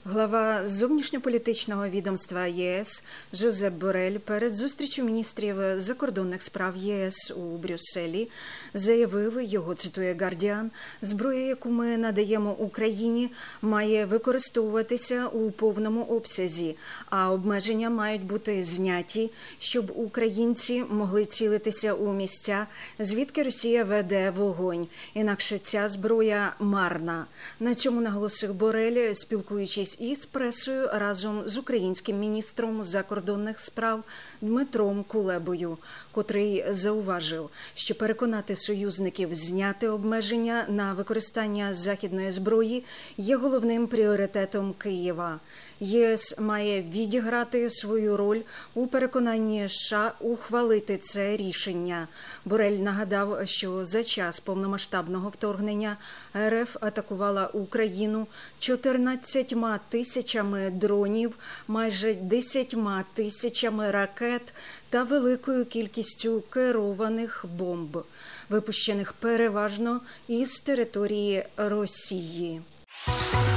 Глава зовнішньополітичного відомства ЄС Жозеп Борель перед зустрічю міністрів закордонних справ ЄС у Брюсселі заявив, його цитує «Гардіан», «зброя, яку ми надаємо Україні, має використовуватися у повному обсязі, а обмеження мають бути зняті, щоб українці могли цілитися у місця, звідки Росія веде вогонь. Інакше ця зброя марна». На цьому наголосив Борель, спілкуючись із пресою разом з українським міністром закордонних справ Дмитром Кулебою, котрий зауважив, що переконати союзників зняти обмеження на використання західної зброї є головним пріоритетом Києва. ЄС має відіграти свою роль у переконанні США ухвалити це рішення. Борель нагадав, що за час повномасштабного вторгнення РФ атакувала Україну 14 тисячами дронів, майже 10 тисячами ракет та великою кількістю керованих бомб, випущених переважно із території Росії.